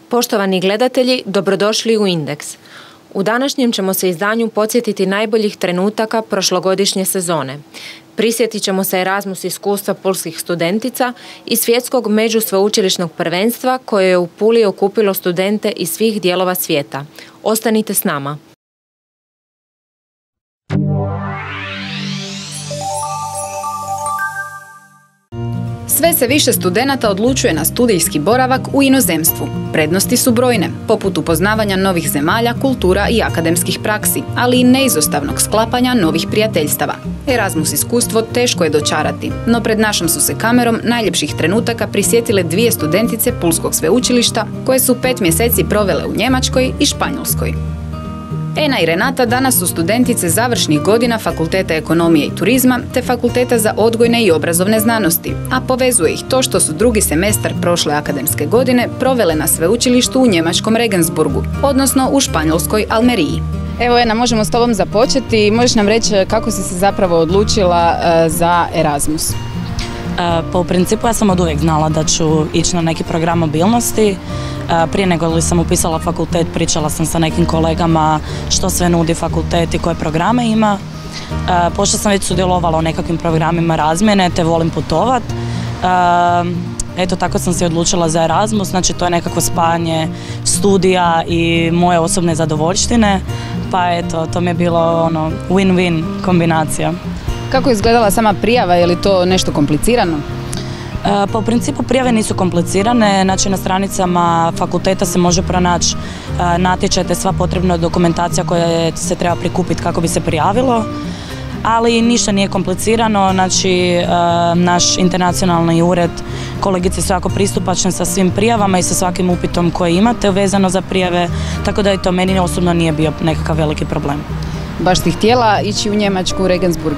Poštovani gledatelji, dobrodošli u Indeks. U današnjem ćemo se izdanju podsjetiti najboljih trenutaka prošlogodišnje sezone. Prisjetit ćemo se Erasmus iskustva pulskih studentica i svjetskog međusveučilišnog prvenstva koje je u Puli okupilo studente iz svih dijelova svijeta. Ostanite s nama. Sve se više studenata odlučuje na studijski boravak u inozemstvu. Prednosti su brojne, poput upoznavanja novih zemalja, kultura i akademskih praksi, ali i neizostavnog sklapanja novih prijateljstava. Erasmus iskustvo teško je dočarati, no pred našom su se kamerom najljepših trenutaka prisjetile dvije studentice Pulskog sveučilišta koje su 5 mjeseci provele u Njemačkoj i Španjolskoj. Ena i Renata danas su studentice završnih godina Fakulteta ekonomije i turizma te Fakulteta za odgojne i obrazovne znanosti, a povezuje ih to što su drugi semestar prošle akademske godine provele na sveučilištu u njemačkom Regensburgu, odnosno u španjolskoj Almeriji. Evo Ena, možemo s tobom započeti. Možeš nam reći kako si se zapravo odlučila za Erasmus? Pa u principu ja sam od uvijek znala da ću ići na neki program mobilnosti. Prije nego li sam upisala fakultet, pričala sam sa nekim kolegama što sve nudi fakultet i koje programe ima. Pošto sam već sudjelovala u nekakvim programima razmjene te volim putovat. Eto, tako sam se odlučila za Erasmus, znači to je nekako spajanje studija i moje osobne zadovoljštine, pa eto, to mi je bilo win-win kombinacija. Kako je izgledala sama prijava, je li to nešto komplicirano? Pa u principu prijave nisu komplicirane, znači na stranicama fakulteta se može pronaći natječaj te sva potrebna dokumentacija koja se treba prikupiti kako bi se prijavilo, ali ništa nije komplicirano, znači naš internacionalni ured, kolegice su jako pristupačne sa svim prijavama i sa svakim upitom koje imate vezano za prijave, tako da i to meni osobno nije bio nekakav veliki problem. Baš si htjela ići u Njemačku, u Regensburg?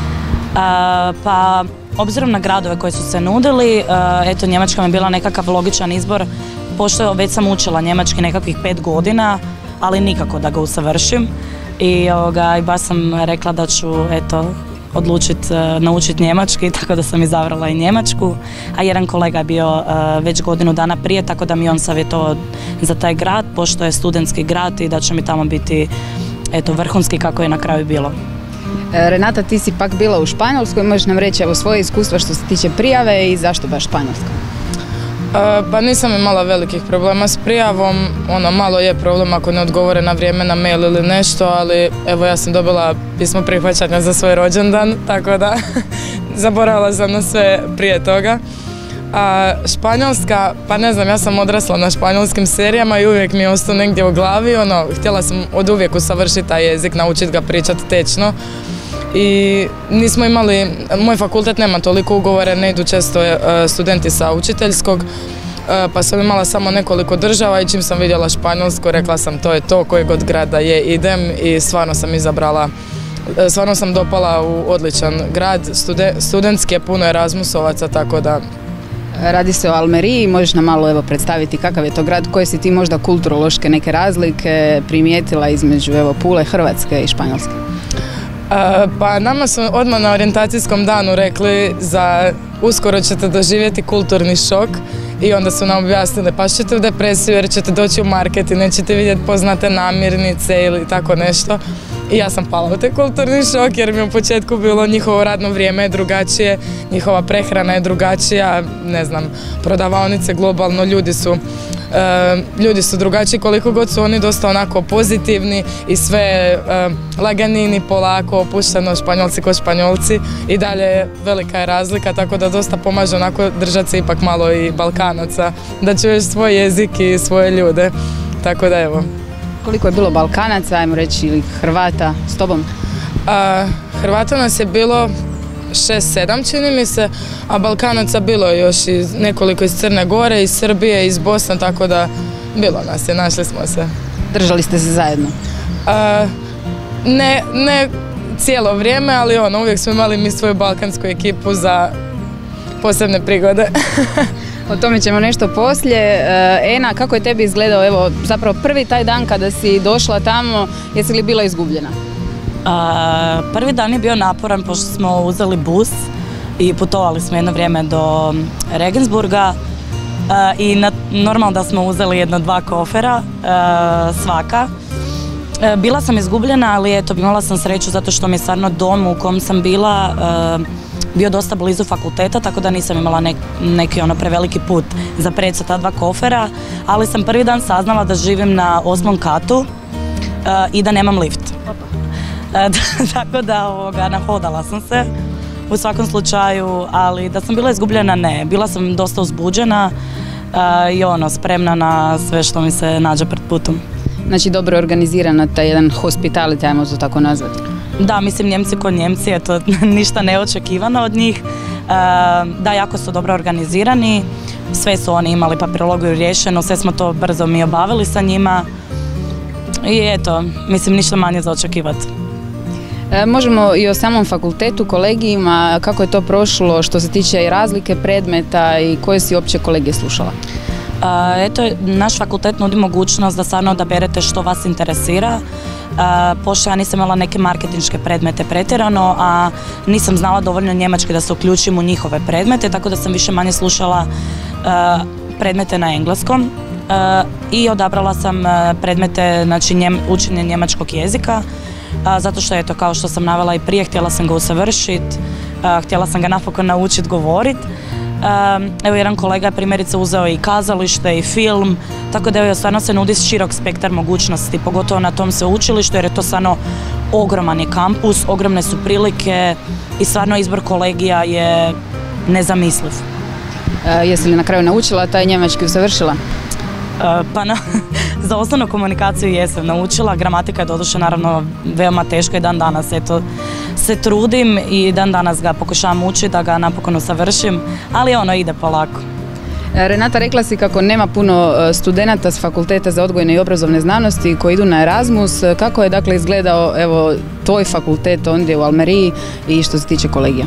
Pa obzirom na gradove koji su se nudili, eto, Njemačka mi je bila nekakav logičan izbor, pošto već sam učila njemački nekakvih 5 godina, ali nikako da ga usavršim i baš sam rekla da ću odlučiti naučiti njemački, tako da sam izabrala i Njemačku, a jedan kolega je bio već godinu dana prije, tako da mi on savjetovao za taj grad, pošto je studentski grad i da će mi tamo biti vrhunski kako je na kraju bilo. Renata, ti si pak bila u Španjolskoj, možeš nam reći svoje iskustva što se tiče prijave i zašto baš Španjolska? Pa nisam imala velikih problema s prijavom, malo je problem ako ne odgovore na vrijeme na mail ili nešto, ali evo ja sam dobila pismo prihvaćanja za svoj rođendan, tako da zaboravila sam na sve prije toga. A Španjolska, pa ne znam, ja sam odrasla na španjolskim serijama i uvijek mi je ostao negdje u glavi, htjela sam od uvijek usavršiti taj jezik, naučiti ga pričati tečno. I nismo imali, moj fakultet nema toliko ugovore, ne idu često studenti sa učiteljskog, pa sam imala samo nekoliko država i čim sam vidjela Španjolsku, rekla sam to je to, koji god grad da je idem i stvarno sam izabrala, stvarno sam dopala u odličan grad, studentski je puno Erasmusovaca, tako da. Radi se o Almeriji, možeš nam malo predstaviti kakav je to grad, koje si ti možda kulturološke neke razlike primijetila između Pule, Hrvatske i Španjolske? Pa nama su odmah na orijentacijskom danu rekli za uskoro ćete doživjeti kulturni šok i onda su nam objasnili pa ćete u depresiju jer ćete doći u market i nećete vidjeti poznate namirnice ili tako nešto. I ja sam pala u taj kulturni šok jer mi u početku bilo njihovo radno vrijeme je drugačije, njihova prehrana je drugačija, ne znam, prodavaonice globalno, ljudi su drugačiji, koliko god su oni dosta onako pozitivni i sve laganini, polako, opušteno, Španjolci ko Španjolci i dalje velika je razlika, tako da dosta pomaže onako držati se ipak malo i Balkanaca, da čuješ svoj jezik i svoje ljude, tako da evo. Koliko je bilo Balkanaca, ajmo reći, ili Hrvata s tobom? Hrvata nas je bilo 6-7 čini mi se, a Balkanaca bilo je još nekoliko iz Crne Gore, iz Srbije, iz Bosne, tako da bilo nas je, našli smo se. Držali ste se zajedno? Ne cijelo vrijeme, ali uvijek smo imali mi svoju balkansku ekipu za posebne prigode. O tome ćemo nešto poslije. Ena, kako je tebi izgledao, zapravo prvi taj dan kada si došla tamo, jesi li bila izgubljena? Prvi dan je bio naporan pošto smo uzeli bus i putovali smo jedno vrijeme do Regensburga. i normalno da smo uzeli 1-2 kofera svaka. Bila sam izgubljena, ali eto, imala sam sreću zato što mi je stvarno dom u kom sam bila bio dosta blizu fakulteta, tako da nisam imala neki preveliki put za preći sa ta 2 kofera, ali sam prvi dan saznala da živim na 8. katu i da nemam lift. Tako da nahodala sam se u svakom slučaju, ali da sam bila izgubljena ne. Bila sam dosta uzbuđena i spremna na sve što mi se nađe pred putom. Znači dobro organizirana taj jedan hospitality, ajmo to tako nazvati. Da, mislim Njemci ko Njemci, eto, ništa neočekivano od njih. Da, jako su dobro organizirani, sve su oni imali papirologiju riješeno, sve smo to brzo mi obavili sa njima i eto, mislim ništa manje za očekivati. Možemo i o samom fakultetu, kolegijima, kako je to prošlo što se tiče i razlike predmeta i koje si uopće kolegije slušala? Eto, naš fakultet nudi mogućnost da stvarno odaberete što vas interesira. Pošto ja nisam imala neke marketinške predmete pretjerano, a nisam znala dovoljno njemački da se uključim u njihove predmete, tako da sam više manje slušala predmete na engleskom i odabrala sam predmete, znači učenje njemačkog jezika, zato što eto, kao što sam navela i prije, htjela sam ga usavršiti, htjela sam ga napokon naučiti govoriti. Evo, jedan kolega je primjerice uzeo i kazalište i film, tako da evo, stvarno se nudi širok spektar mogućnosti, pogotovo na tom sveučilištu, jer je to stvarno ogroman je kampus, ogromne su prilike i stvarno izbor kolegija je nezamisliv. Jesi li na kraju naučila taj njemački, usavršila? Pa za osnovnu komunikaciju jesam naučila, gramatika je doduše naravno veoma teška i dan danas eto se trudim i dan danas ga pokušavam učiti da ga napokon usavršim, ali ide polako. Renata, rekla si kako nema puno studenata s Fakulteta za odgojne i obrazovne znanosti koji idu na Erasmus. Kako je dakle izgledao tvoj fakultet ondje u Almeriji i što se tiče kolegija?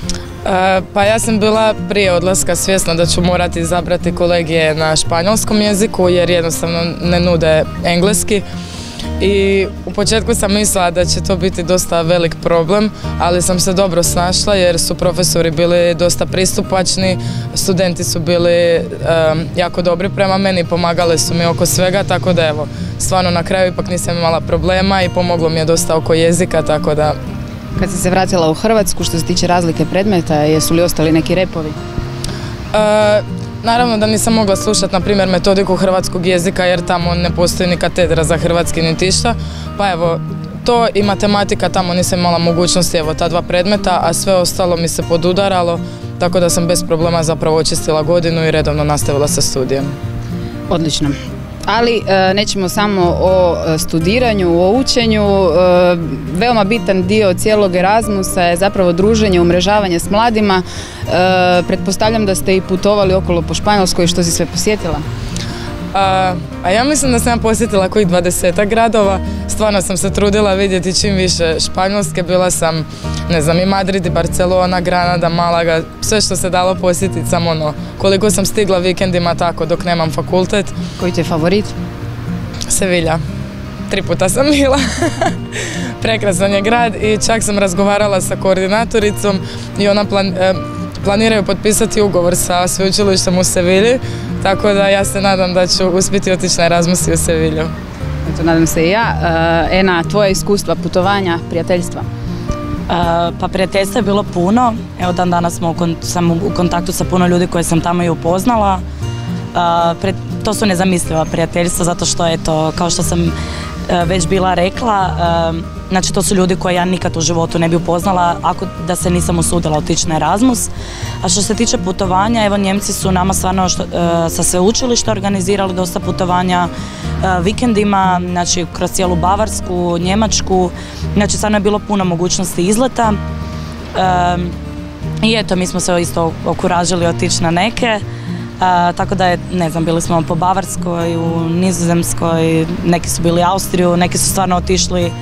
Pa ja sam bila prije odlaska svjesna da ću morati izabrati kolegije na španjolskom jeziku jer jednostavno ne nude engleski i u početku sam mislila da će to biti dosta velik problem, ali sam se dobro snašla jer su profesori bili dosta pristupačni, studenti su bili jako dobri prema meni, pomagali su mi oko svega, tako da evo, stvarno na kraju ipak nisam imala problema i pomoglo mi je dosta oko jezika, tako da... Kad si se vratila u Hrvatsku, što se tiče razlike predmeta, jesu li ostali neki repovi? Naravno da nisam mogla slušati, na primjer, metodiku hrvatskog jezika jer tamo ne postoji ni katedra za hrvatski niti išta. Pa evo, to i matematika, tamo nisam imala mogućnosti, evo, ta 2 predmeta, a sve ostalo mi se podudaralo, tako da sam bez problema zapravo očistila godinu i redovno nastavila sa studijem. Odlično. Ali nećemo samo o studiranju, o učenju. Veoma bitan dio cijelog Erasmusa je zapravo druženje, umrežavanje s mladima. Pretpostavljam da ste i putovali okolo po Španjolskoj, što si sve posjetila? A ja mislim da sam posjetila kojih 20 gradova. Stvarno sam se trudila vidjeti čim više Španjolske. Bila sam, ne znam, i Madrid, i Barcelona, Granada, Malaga, sve što se dalo posjetiti, samo koliko sam stigla vikendima tako dok nemam fakultet. Koji ti je favorit? Sevilla. 3 puta sam bila. Prekrasan je grad i čak sam razgovarala sa koordinatoricom i ona planiraju potpisati ugovor sa sveučilištem u Sevilji, tako da ja se nadam da ću uspjeti otići na Erasmus i u Sevilju. Eto, nadam se i ja. Ena, tvoja iskustva, putovanja, prijateljstva? Pa prijateljstva je bilo puno. Evo, dan danas sam u kontaktu sa puno ljudi koje sam tamo i upoznala. To su nezamisliva prijateljstva zato što, eto, kao što sam već bila rekla, znači to su ljudi koje ja nikad u životu ne bi upoznala ako da se nisam usudila otići na Erasmus. A što se tiče putovanja, evo, Njemci su nama stvarno sa sveučilišta organizirali dosta putovanja vikendima, znači kroz cijelu Bavarsku, Njemačku, znači stvarno je bilo puno mogućnosti izleta i eto, mi smo se isto okuražili otići na neke. Tako da je, ne znam, bili smo po Bavarskoj, u Nizozemskoj, neki su bili u Austriju, neki su stvarno otišli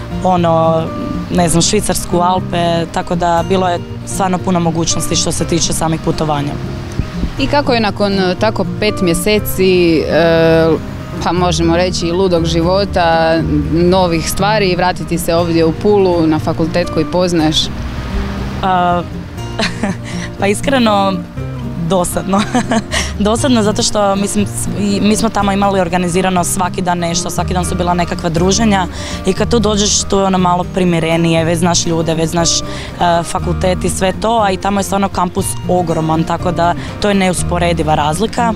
ne znam, Švicarsku, Alpe, tako da bilo je stvarno puno mogućnosti što se tiče samih putovanja. I kako je nakon tako 5 mjeseci, pa možemo reći ludog života, novih stvari, vratiti se ovdje u Pulu na fakultet koji poznaješ? Pa iskreno, dosadno. Dosadno zato što, mislim, mi smo tamo imali organizirano svaki dan nešto, svaki dan su bila nekakva druženja i kad tu dođeš tu je ono malo primirenije, već znaš ljude, već znaš fakultet i sve to, a i tamo je stvarno kampus ogroman, tako da to je neusporediva razlika.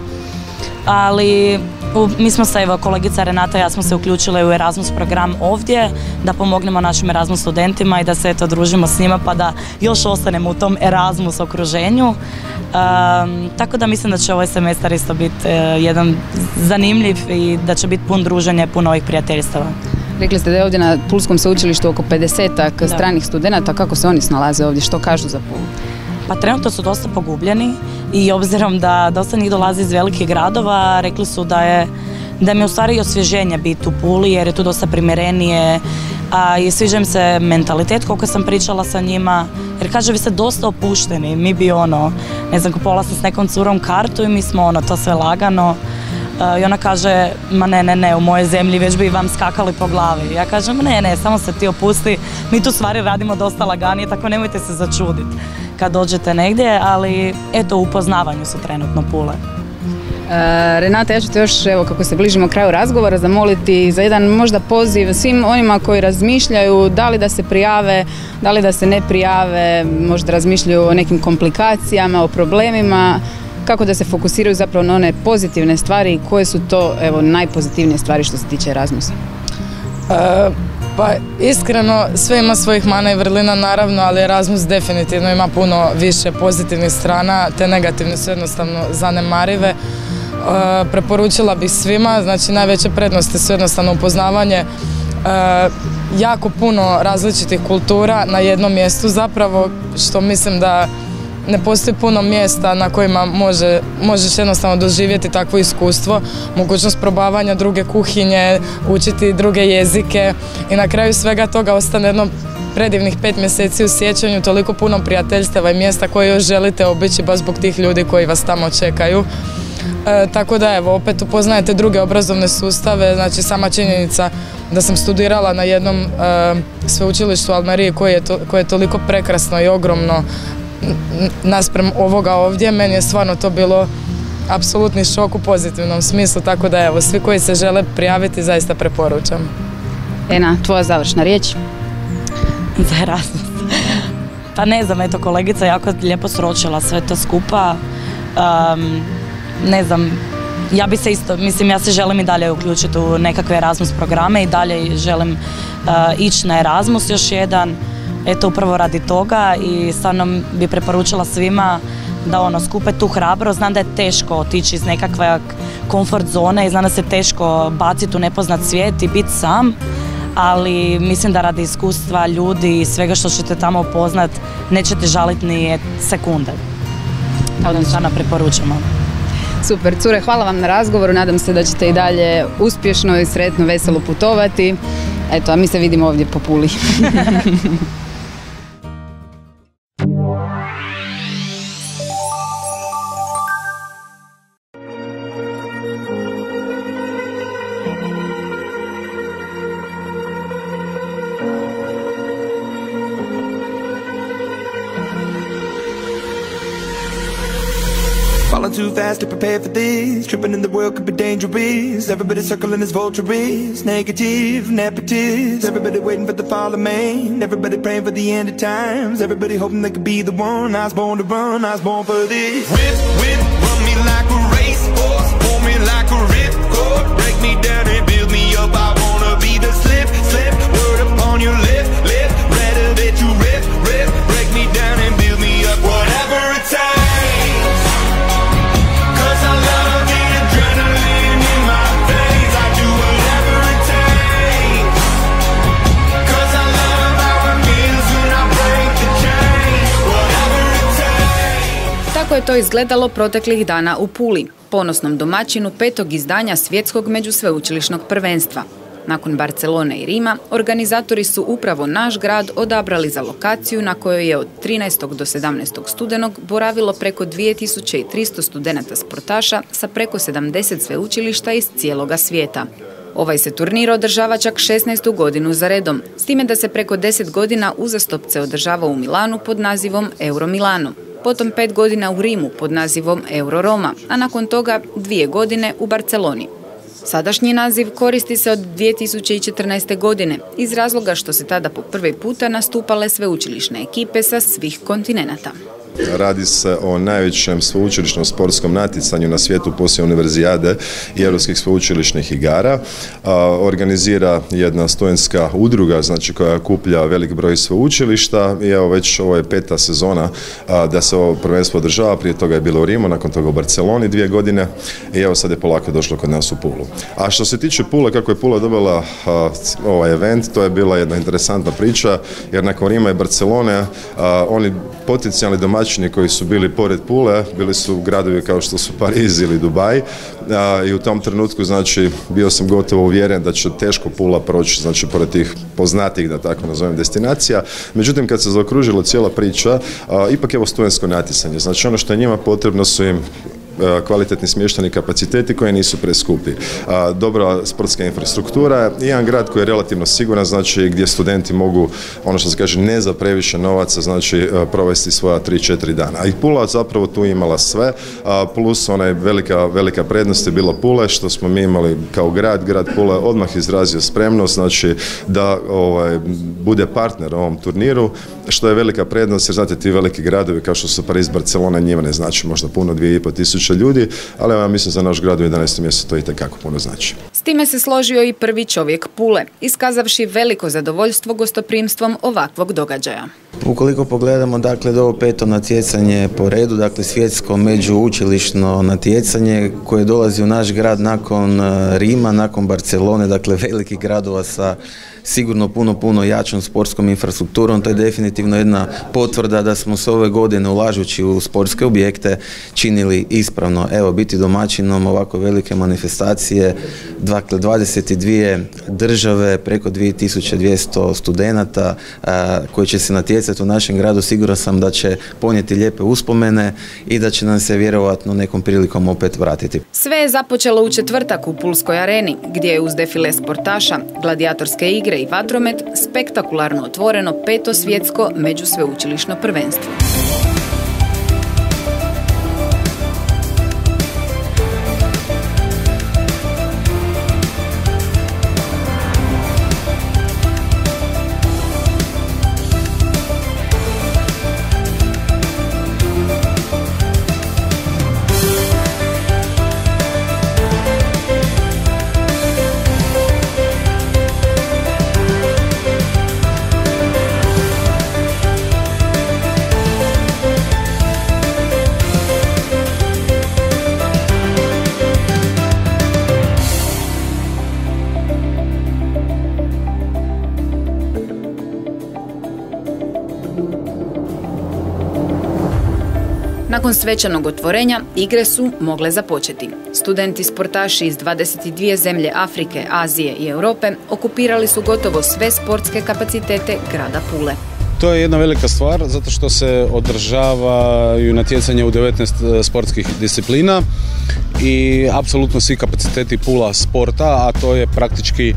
Ali mi smo se, evo, kolegica Renata i ja smo se uključile u Erasmus program ovdje da pomognemo našim Erasmus studentima i da se eto družimo s njima pa da još ostanemo u tom Erasmus okruženju. Tako da mislim da će ovaj semestar isto biti jedan zanimljiv i da će biti pun druženja i puno ovih prijateljstava. Rekli ste da je ovdje na Pulskom sveučilištu oko 50-ak stranih studenata. Kako se oni snalaze ovdje? Što kažu za Pulu? Pa trenutno su dosta pogubljeni i obzirom da dosta njih dolazi iz velikih gradova, rekli su da mi je u stvari osvježenje biti u Puli jer je tu dosta primjerenije, a i sviđa im se mentalitet koliko sam pričala sa njima, jer kaže vi ste dosta opušteni, mi bi ne znam, kupovala sam s nekom curom kartu i mi smo to sve lagano. I ona kaže, ma ne, u mojoj zemlji već bi vam skakali po glavi. Ja kažem, ne, samo se ti opusti, mi tu stvari radimo dosta laganije, tako nemojte se začuditi kad dođete negdje, ali eto, u upoznavanju su trenutno Pule. Renata, ja ću te još, evo, kako se bližimo kraju razgovora, zamoliti za jedan možda poziv svim onima koji razmišljaju da li da se prijave, da li da se ne prijave, možda razmišljaju o nekim komplikacijama, o problemima, kako da se fokusiraju zapravo na one pozitivne stvari i koje su to, evo, najpozitivnije stvari što se tiče Erasmusa? Pa iskreno sve ima svojih mana i vrlina naravno, ali Erasmus definitivno ima puno više pozitivnih strana, te negativne su jednostavno zanemarive. Preporučila bih svima, znači najveće prednosti su jednostavno upoznavanje jako puno različitih kultura na jednom mjestu zapravo, što mislim da ne postoji puno mjesta na kojima možeš jednostavno doživjeti takvo iskustvo, mogućnost probavanja druge kuhinje, učiti druge jezike i na kraju svega toga ostane jedno predivnih 5 mjeseci u sjećanju, toliko puno prijateljstava i mjesta koje još želite obići baš zbog tih ljudi koji vas tamo čekaju. Tako da evo, opet upoznajete druge obrazovne sustave, znači sama činjenica da sam studirala na jednom sveučilištu u Almeriji koje je toliko prekrasno i ogromno naspram ovoga ovdje, meni je stvarno to bilo apsolutni šok u pozitivnom smislu, tako da evo, svi koji se žele prijaviti zaista preporučam. Ena, tvoja završna riječ? Za Erasmus. Pa ne znam, eto, kolegica jako lijepo sročila sve to skupa. Ne znam, ja bi se isto, mislim, ja se želim i dalje uključiti u nekakve Erasmus programe i dalje želim ići na Erasmus još jedan. Eto, upravo radi toga i stvarno bi preporučila svima da skupe tu hrabrost. Znam da je teško otići iz nekakve komfort zone i znam da se teško baciti u nepoznat svijet i biti sam, ali mislim da radi iskustva ljudi i svega što ćete tamo upoznat nećete žaliti ni sekunde. Tako da stvarno preporučamo. Super, cure, hvala vam na razgovoru, nadam se da ćete i dalje uspješno i sretno, veselo putovati. Eto, a mi se vidimo ovdje po Puli. Falling too fast to prepare for this. Tripping in the world could be dangerous. Everybody circling as vultures. Negative, nepotist. Everybody waiting for the fall of man. Everybody praying for the end of times. Everybody hoping they could be the one. I was born to run, I was born for this. Whip, whip, run me like a racehorse. Pull me like a ripcord. Break me down and build me up. I wanna be the slip, slip. Word upon your lip, lip. Rather that you rip, rip. Break me down and build me up. Whatever it takes. Tako je to izgledalo proteklih dana u Puli, ponosnom domaćinu 5. izdanja svjetskog međusveučilišnog prvenstva. Nakon Barcelone i Rima, organizatori su upravo naš grad odabrali za lokaciju na kojoj je od 13. do 17. studenog boravilo preko 2300 studenata sportaša sa preko 70 sveučilišta iz cijeloga svijeta. Ovaj se turnir održava čak 16. godinu za redom, s time da se preko 10 godina uzastopce održava u Milanu pod nazivom Euro Milano. potom 5 godina u Rimu pod nazivom Euro-Roma, a nakon toga 2 godine u Barceloni. Sadašnji naziv koristi se od 2014. godine iz razloga što se tada po prvi puta nastupale sveučilišne ekipe sa svih kontinenata. Radi se o najvećem sveučilišnom sportskom natjecanju na svijetu poslije univerzijade i europskih sveučilišnih igara. Organizira jedna studentska udruga, znači koja okuplja velik broj sveučilišta i evo već ovo je 5. sezona da se ovo prvenstvo održava. Prije toga je bilo u Rimu, nakon toga u Barceloni 2 godine i evo sad je polako došlo kod nas u Pulu. A što se tiče Pule, kako je Pula dobila ovaj event, to je bila jedna interesantna priča jer nakon Rima i Barcelone oni potencijalni domaćini koji su bili pored Pule, bili su gradovi kao što su Pariz ili Dubaj i u tom trenutku znači bio sam gotovo uvjeren da će teško Pula proći znači pored tih poznatih, da tako nazovem, destinacija. Međutim, kad se zaokružila cijela priča, ipak evo studentsko natjecanje. Znači ono što je njima potrebno su im kvalitetni smještajni kapaciteti koji nisu preskupi. Dobra sportska infrastruktura i jedan grad koji je relativno siguran, znači gdje studenti mogu, ono što se kaže, ne za previše novaca, znači provesti svoja 3-4 dana. I Pula zapravo tu imala sve, plus ona velika prednost je bila Pule, što smo mi imali kao grad Pule odmah izrazio spremnost, znači da bude partner u ovom turniru, što je velika prednost, jer znate, ti veliki gradovi kao što su Pariz, Barcelona, njima ne znači možda puno, 2.500 ljudi, ali ja mislim za naš grad u 11. mjesecu to itekako puno znači. S time se složio i prvi čovjek Pule, iskazavši veliko zadovoljstvo gostoprimstvom ovakvog događaja. Ukoliko pogledamo, dakle, ovo 5. natjecanje po redu, dakle, svjetsko međuučilišno natjecanje koje dolazi u naš grad nakon Rima, nakon Barcelone, dakle, velikih gradova sa sigurno puno jačom sportskom infrastrukturom, to je definitivno jedna potvrda da smo se ove godine ulažući u sportske objekte činili ispravno. Evo, biti domaćinom ovako velike manifestacije, dakle 22 države, preko 2200 studenata koji će se natjecati u našem gradu, siguran sam da će ponijeti lijepe uspomene i da će nam se vjerojatno nekom prilikom opet vratiti. Sve je započelo u četvrtak u Pulskoj areni, gdje je uz defile sportaša, gladijatorske igre i vatromet spektakularno otvoreno 5. svjetsko međusveučilišno prvenstvo. Nakon svečanog otvorenja, igre su mogle započeti. Studenti sportaši iz 22 zemlje Afrike, Azije i Europe okupirali su gotovo sve sportske kapacitete grada Pule. To je jedna velika stvar zato što se održavaju natjecanja u 19 sportskih disciplina i apsolutno svi kapaciteti Pula sporta, a to je praktički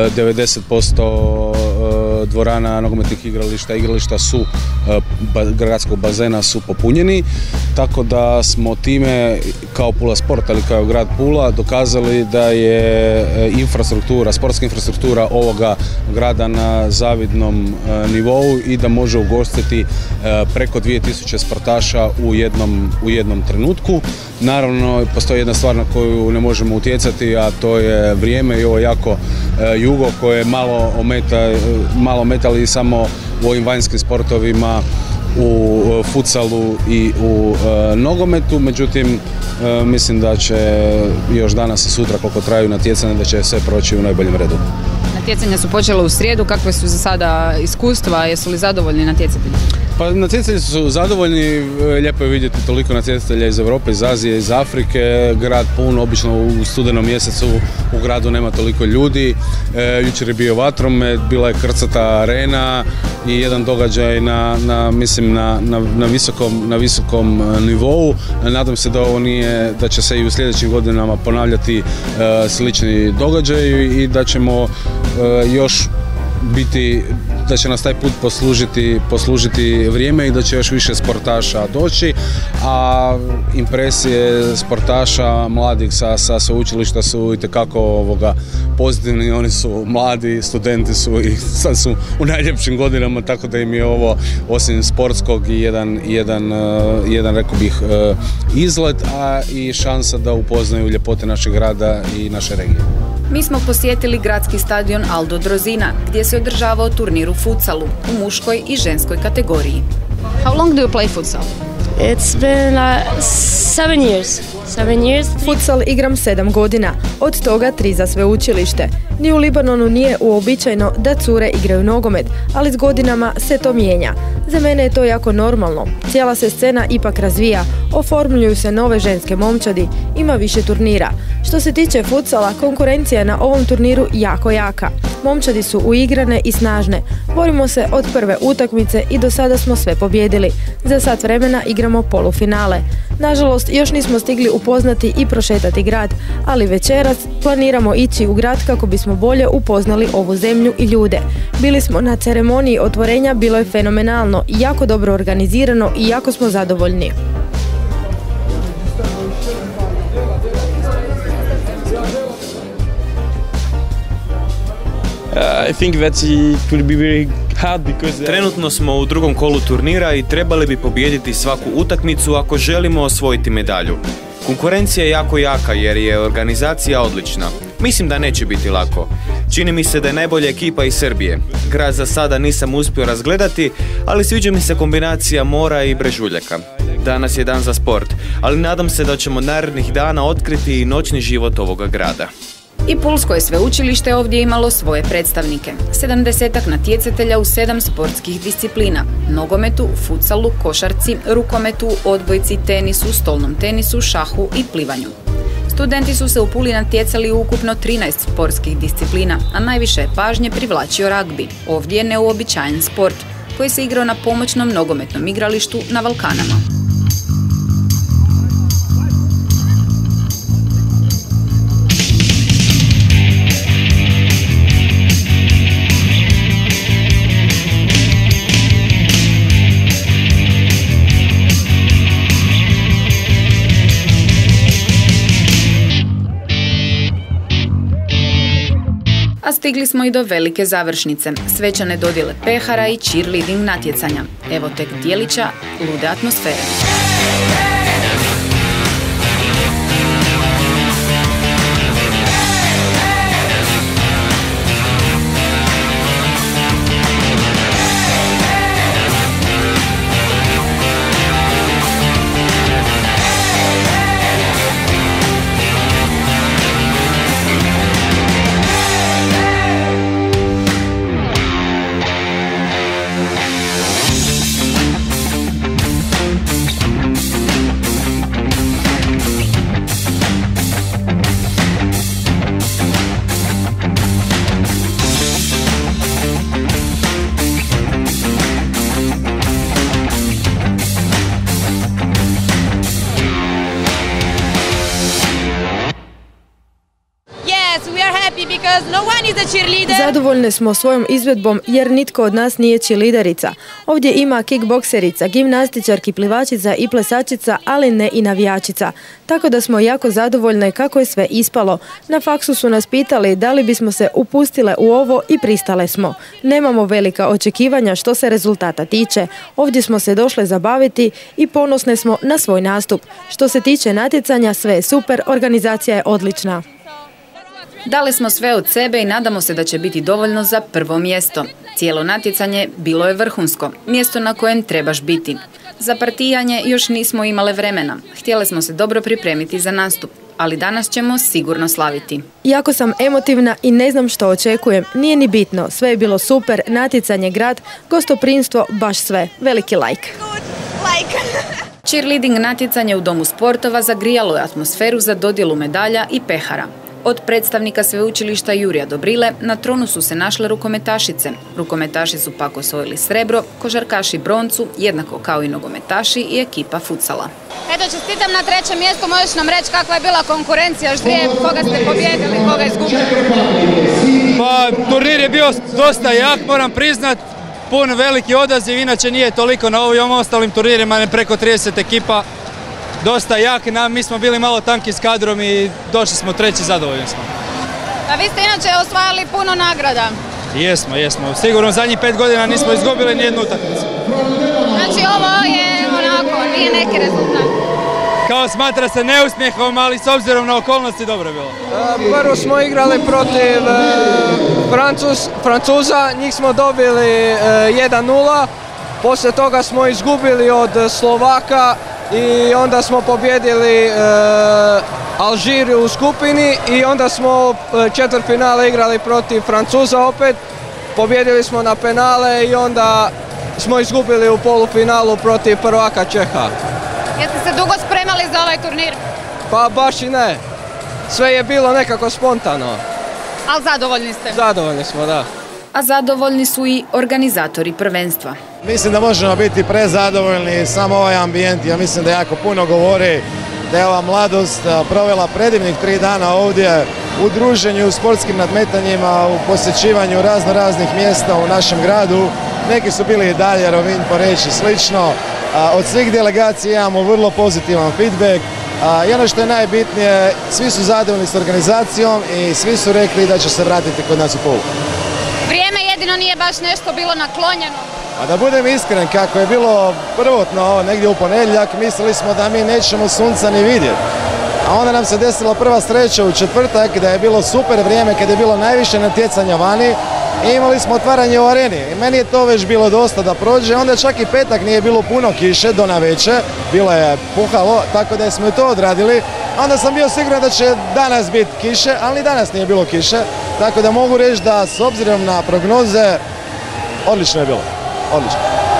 90% dvorana, nogometnih igrališta su gradskog bazena su popunjeni, tako da smo time kao Pula Sport, ali kao grad Pula, dokazali da je sportska infrastruktura ovoga grada na zavidnom nivou i da može ugostiti preko 2000 sportaša u jednom trenutku. Naravno, postoji jedna stvar na koju ne možemo utjecati, a to je vrijeme i ovo jako jugo koje malo ometali samo u ovim vanjskim sportovima, u futsalu i u nogometu. Međutim, mislim da će još danas i sutra, koliko traju natjecanja, da će sve proći u najboljem redu. Natjecanja su počela u srijedu, kakve su za sada iskustva, jesu li zadovoljni natjecatelji? Pa natjecatelji su zadovoljni, lijepo je vidjeti toliko natjecatelja iz Europe, iz Azije, iz Afrike, grad pun, obično u studenom mjesecu u gradu nema toliko ljudi. Jučer je bio vatromet, bila je krcata arena i jedan događaj na visokom nivou. Nadam se da ovo nije, da će se i u sljedećim godinama ponavljati slični događaji i da ćemo još biti da će nas taj put poslužiti vrijeme i da će još više sportaša doći, a impresije sportaša mladih sa sveučilišta su itekako pozitivni. Oni su mladi, studenti su i sad su u najljepšim godinama, tako da im je ovo osim sportskog i jedan rekao bih izlet, a i šansa da upoznaju ljepote našeg grada i naše regije. Mi smo posjetili gradski stadion Aldo Drozina, gdje se održavao turnir u futsalu u muškoj i ženskoj kategoriji. How long do you play futsal? It's been 7 years. 7 years. Futsal igram 7 godina, od toga 3 za sveučilište. Ni u Libanonu nije uobičajeno da cure igraju nogomet, ali s godinama se to mijenja. Za mene je to jako normalno. Cijela se scena ipak razvija, oformljuju se nove ženske momčadi, ima više turnira. Što se tiče futsala, konkurencija je na ovom turniru jako jaka. Momčadi su uigrane i snažne. Borimo se od prve utakmice i do sada smo sve pobjedili. Za sat vremena igramo polufinale. Nažalost, još nismo stigli upoznati i prošetati grad, ali večeras planiramo ići u grad kako bismo bolje upoznali ovu zemlju i ljude. Bili smo na ceremoniji otvorenja, bilo je fenomenalno, jako dobro organizirano i jako smo zadovoljni. Trenutno smo u drugom kolu turnira i trebali bi pobijediti svaku utakmicu ako želimo osvojiti medalju. Konkurencija je jako jaka jer je organizacija odlična. Mislim da neće biti lako. Čini mi se da je najbolja ekipa iz Srbije. Grad za sada nisam uspio razgledati, ali sviđa mi se kombinacija mora i brežuljaka. Danas je dan za sport, ali nadam se da ćemo narednih dana otkriti i noćni život ovoga grada. I Pulsko je sveučilište ovdje imalo svoje predstavnike. 70-ak natjecatelja u 7 sportskih disciplina. Nogometu, futsalu, košarci, rukometu, odbojci, tenisu, stolnom tenisu, šahu i plivanju. Studenti su se u Puli natjecali u ukupno 13 sportskih disciplina, a najviše je pažnje privlačio ragbi. Ovdje je neuobičajen sport, koji se igrao na pomoćnom nogometnom igralištu na Valkanama. A stigli smo i do velike završnice, svečane dodjele pehara i cheerleading natjecanja. Evo tek dijelića lude atmosfere. Zadovoljne smo svojom izvedbom jer nitko od nas nije cheerleaderica. Ovdje ima kickbokserica, gimnastičarki, plivačica i plesačica, ali ne i navijačica. Tako da smo jako zadovoljne kako je sve ispalo. Na faksu su nas pitali da li bismo se upustile u ovo i pristale smo. Nemamo velika očekivanja što se rezultata tiče. Ovdje smo se došle zabaviti i ponosne smo na svoj nastup. Što se tiče natjecanja, sve je super, organizacija je odlična. Dali smo sve od sebe i nadamo se da će biti dovoljno za prvo mjesto. Cijelo natjecanje bilo je vrhunsko, mjesto na kojem trebaš biti. Za partijanje još nismo imale vremena. Htjele smo se dobro pripremiti za nastup, ali danas ćemo sigurno slaviti. Jako sam emotivna i ne znam što očekujem. Nije ni bitno, sve je bilo super, natjecanje, grad, gostoprimstvo, baš sve. Veliki like. Cheerleading natjecanje u Domu sportova zagrijalo je atmosferu za dodjelu medalja i pehara. Od predstavnika sveučilišta Jurija Dobrile na tronu su se našle rukometašice. Rukometaši su pak osvojili srebro, košarkaši broncu, jednako kao i nogometaši i ekipa futsala. Eto, čestitam na trećem mjestu, možeš nam reći kakva je bila konkurencija, koga ste pobjedili, koga izgubili? Pa, turnir je bio dosta jak, moram priznat. pun veliki odaziv, inače nije toliko na ovim ostalim turnirima, ne preko 30 ekipa. Dosta jak, mi smo bili malo tanki s kadrom i došli smo treći, zadovoljni smo. A vi ste inače osvajali puno nagrada. Jesmo. Sigurno zadnjih 5 godina nismo izgubili ni jednu utakmicu. Znači ovo je onako, nije neki rezultat. Kao smatra se neuspjehom, ali s obzirom na okolnosti dobro je bilo. Prvo smo igrali protiv Francuza, njih smo dobili 1-0. Poslije toga smo izgubili od Slovaka i onda smo pobjedili Alžir u skupini i onda smo četvrtfinale igrali protiv Francuza opet. Pobjedili smo na penale i onda smo izgubili u polufinalu protiv prvaka Čeha. Jeste se dugo spremali za ovaj turnir? Pa baš i ne. Sve je bilo nekako spontano. Ali zadovoljni ste? Zadovoljni smo, da. A zadovoljni su i organizatori prvenstva. Mislim da možemo biti prezadovoljni, samo ovaj ambijent, ja mislim da jako puno govori, da je ova mladost provela predivnih 3 dana ovdje u druženju, u sportskim nadmetanjima, u posjećivanju raznih mjesta u našem gradu. Neki su bili i dalje, Rovinj, Poreč i slično. Od svih delegacija imamo vrlo pozitivan feedback. I ono što je najbitnije, svi su zadovoljni s organizacijom i svi su rekli da će se vratiti kod nas u Pulu. Vrijeme jedino nije baš nešto bilo naklonjeno. A da budem iskren, kako je bilo prvotno negdje u ponedjeljak, mislili smo da mi nećemo sunca ni vidjeti. A onda nam se desila prva sreća u četvrtak, da je bilo super vrijeme, kad je bilo najviše natjecanja vani i imali smo otvaranje u areni. I meni je to već bilo dosta da prođe, onda čak i petak nije bilo puno kiše do navečer, bilo je puhalo, tako da smo i to odradili. Onda sam bio siguran da će danas biti kiše, ali danas nije bilo kiše, tako da mogu reći da s obzirom na prognoze, odlično je bilo. Odlično.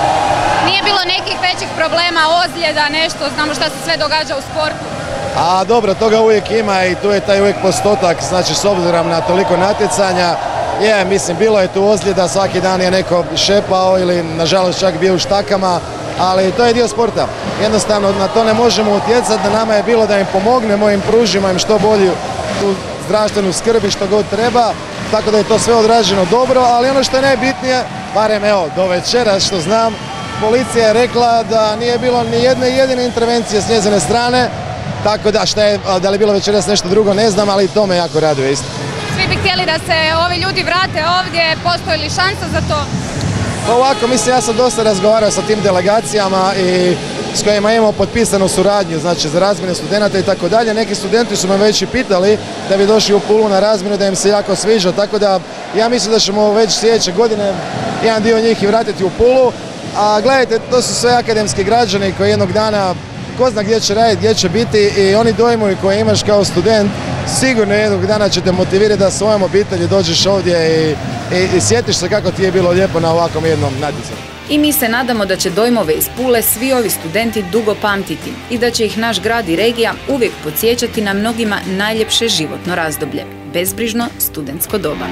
Nije bilo nekih većih problema, ozljeda, nešto, znamo šta se sve događa u sportu. A dobro, toga uvijek ima i tu je taj uvijek postotak, znači s obzirom na toliko natjecanja, mislim, bilo je tu ozljeda, svaki dan je neko šepao ili nažalost čak bio u štakama, ali to je dio sporta. Jednostavno na to ne možemo utjecati, da nama je bilo da im pomognemo, im pružimo im što bolju tu zdravstvenu skrb i što god treba, tako da je to sve odrađeno dobro, ali ono što je najbitnije, barem evo do večeras što znam, policija je rekla da nije bilo ni jedne jedine intervencije s njezine strane, tako da da li je bilo večeras nešto drugo ne znam, ali to me jako raduje isto. Svi bi htjeli da se ovi ljudi vrate ovdje, postoji li šansa za to? Pa ovako, mislim, ja sam dosta razgovarao sa tim delegacijama i s kojima imamo potpisanu suradnju, znači za razmjene studenata i tako dalje. Neki studenti su me već i pitali da bi došli u Pulu na razmjenu, da im se jako sviđa, tako da ja mislim da ćemo već sljedeće godine jedan dio njih i vratiti u Pulu. A gledajte, to su sve akademski građani koji jednog dana ko zna gdje će raditi, gdje će biti i oni dojmovi koje imaš kao student sigurno jednog dana će te motivirati da svojom obitelji dođeš ovdje i sjetiš se kako ti je bilo lijepo na ovakvom jednom natjecanju. I mi se nadamo da će dojmove iz Pule svi ovi studenti dugo pamtiti i da će ih naš grad i regija uvijek podsjećati na mnogima najljepše životno razdoblje, bezbrižno studentsko doba.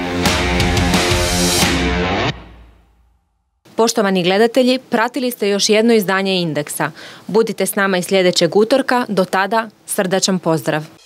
Poštovani gledatelji, pratili ste još jedno izdanje Indeksa. Budite s nama i sljedećeg utorka, do tada srdačan pozdrav.